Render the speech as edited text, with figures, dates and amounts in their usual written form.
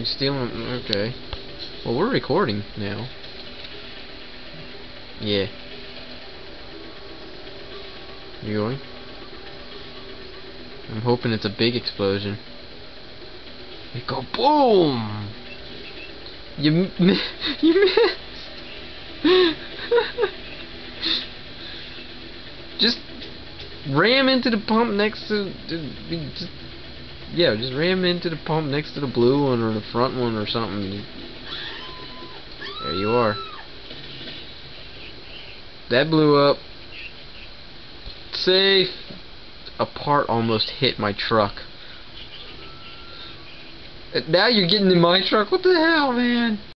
stealing? Okay. Well, we're recording now. Yeah. You going? I'm hoping it's a big explosion. You go boom! You missed! Just ram into the pump next to... just ram into the pump next to the blue one or the front one or something. There you are. That blew up. Safe. A part almost hit my truck. Now you're getting in my truck? What the hell, man?